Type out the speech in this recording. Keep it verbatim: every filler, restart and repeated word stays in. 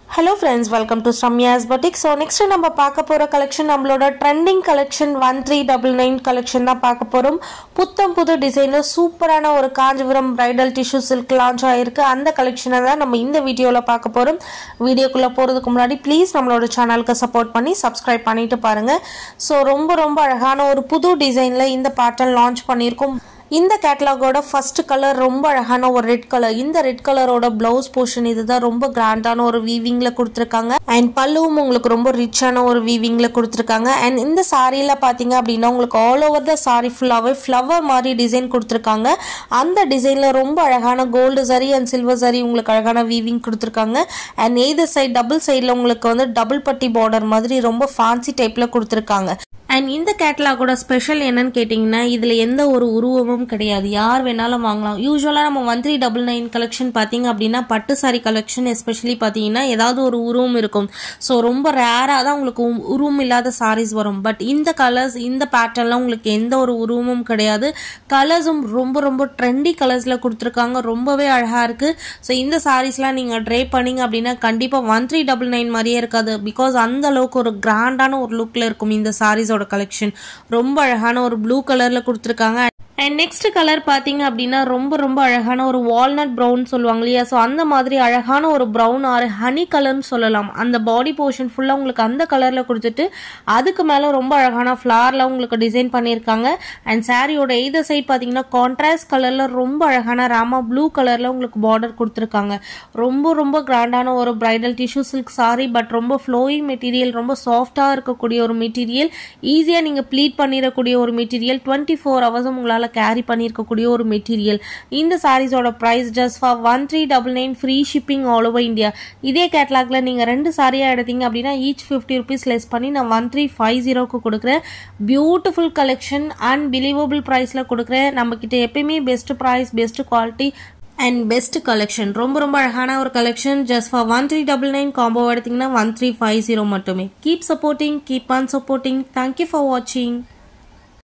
Hello friends, welcome to Samya's Boutique. So next நம்ம பார்க்க போற collection நம்மளோட trending collection one three nine nine collection தான் பார்க்க போறோம். புத்தம் புது டிசைன்ல சூப்பரான ஒரு Kanchipuram bridal tissue silk launch ஆயிருக்கு. அந்த collection தான் நம்ம இந்த வீடியோல பார்க்க போறோம். வீடியோக்குள்ள போறதுக்கு முன்னாடி ப்ளீஸ் நம்மளோட சேனலுக்கு சப்போர்ட் பண்ணி subscribe பண்ணிட்டு பாருங்க. So ரொம்ப ரொம்ப அழகான ஒரு புது டிசைன்ல இந்த pattern launch பண்ணிருக்கோம். இந்த கேட்டலாகோட ஃபர்ஸ்ட் கலர் ரொம்ப அழகான ஒரு ரெட் கலர். இந்த ரெட் கலரோட பிளவுஸ் போர்ஷன் இதுதான் ரொம்ப கிராண்டான ஒரு வீவிங்ல கொடுத்துருக்காங்க. அண்ட் பல்லுவும் உங்களுக்கு ரொம்ப ரிச்சான ஒரு வீவிங்ல கொடுத்துருக்காங்க. அண்ட் இந்த சாரியில பாத்தீங்க அப்படின்னா உங்களுக்கு ஆல் ஓவர் த சாரி ஃபுல்லாவே ஃப்ளவர் மாதிரி டிசைன் கொடுத்துருக்காங்க. அந்த டிசைன்ல ரொம்ப அழகான கோல்டு சரி அண்ட் சில்வர் சரி உங்களுக்கு அழகான வீவிங் கொடுத்துருக்காங்க. அண்ட் எய்தர் சைட் டபுள் சைட்ல உங்களுக்கு வந்து டபுள் பட்டி பார்டர் மாதிரி ரொம்ப ஃபேன்சி டைப்ல கொடுத்துருக்காங்க. அண்ட் இந்த கேட்டலாகோட ஸ்பெஷல் என்னன்னு கேட்டிங்கன்னா இதில் எந்த ஒரு உருவமும் கிடையாது, யார் வேணாலும் வாங்கலாம். யூஸ்வலாக நம்ம one three double nine collection பார்த்தீங்க அப்படின்னா பட்டு சாரி கலெக்ஷன் எஸ்பெஷலி பார்த்தீங்கன்னா ஏதாவது ஒரு உருவம் இருக்கும். ஸோ ரொம்ப ரேராக தான் உங்களுக்கு உருவம் இல்லாத சாரீஸ் வரும். பட் இந்த கலர்ஸ் இந்த பேட்டர்ன்லாம் உங்களுக்கு எந்த ஒரு உருவமும் கிடையாது. கலர்ஸும் ரொம்ப ரொம்ப ட்ரெண்டி கலர்ஸில் கொடுத்துருக்காங்க, ரொம்பவே அழகாக இருக்குது. ஸோ இந்த சாரீஸ்லாம் நீங்கள் ட்ரை பண்ணிங்க அப்படின்னா கண்டிப்பாக ஒன் த்ரீ டபுள் நைன் மாதிரியே இருக்காது. பிகாஸ் அந்த அளவுக்கு ஒரு கிராண்டான ஒரு லுக்கில் இருக்கும் இந்த சாரீஸோட கலெக்ஷன். ரொம்ப அழகான ஒரு ப்ளூ கலர்ல கொடுத்துருக்காங்க. அண்ட் நெக்ஸ்ட் கலர் பாத்தீங்க அப்படின்னா ரொம்ப ரொம்ப அழகான ஒரு வால்நட் ப்ரௌன் சொல்லுவாங்க இல்லையா, ஸோ அந்த மாதிரி அழகான ஒரு ப்ரௌன் ஆர் ஹனி கலர்னு சொல்லலாம். அந்த பாடி போர்ஷன் ஃபுல்லா உங்களுக்கு அந்த கலர்ல கொடுத்துட்டு அதுக்கு மேல ரொம்ப அழகான ஃபிளார்ல உங்களுக்கு டிசைன் பண்ணியிருக்காங்க. அண்ட் சாரியோட எய்தர் சைட் பாத்தீங்கன்னா கான்ட்ராஸ்ட் கலர்ல ரொம்ப அழகான ராமா ப்ளூ கலர்ல உங்களுக்கு பார்டர் கொடுத்துருக்காங்க. ரொம்ப ரொம்ப கிராண்டான ஒரு bridal tissue silk sari. But ரொம்ப ஃப்ளோயிங் மெட்டீரியல், ரொம்ப சாஃப்டா இருக்கக்கூடிய ஒரு மெட்டீரியல், ஈஸியா நீங்க ப்ளீட் பண்ணிடக்கூடிய ஒரு மெட்டீரியல், டுவெண்ட்டி ஃபோர் ஹவர்ஸும் உங்களால கேரி பண்ணிருக்கக்கூடிய ஒரு மெட்டீரியல். இந்த சாரீஸோட price just for one three double nine free shipping all over India. இதே கேட்டலாக்ல நீங்க ரெண்டு சாரியா எடுத்தீங்க அப்படின்னா ஈச் ஃபிஃப்டி ருபீஸ் லெஸ் பண்ணி நான் ஒன் த்ரீ ஃபைவ் ஜீரோக்கு கொடுக்குறேன். பியூட்டிஃபுல் கலெக்ஷன், அன்பிலீவபிள் பிரைஸ்ல கொடுக்குறேன். நம்ம கிட்ட எப்பயுமே best price, best quality and best collection. ரொம்ப ரொம்ப அழகான ஒரு collection. Just for one three double nine combo எடுத்தீங்கன்னா ஒன் த்ரீ ஃபைவ் ஜீரோ மட்டுமே. Keep supporting, keep on supporting. Thank you for வாட்சிங்.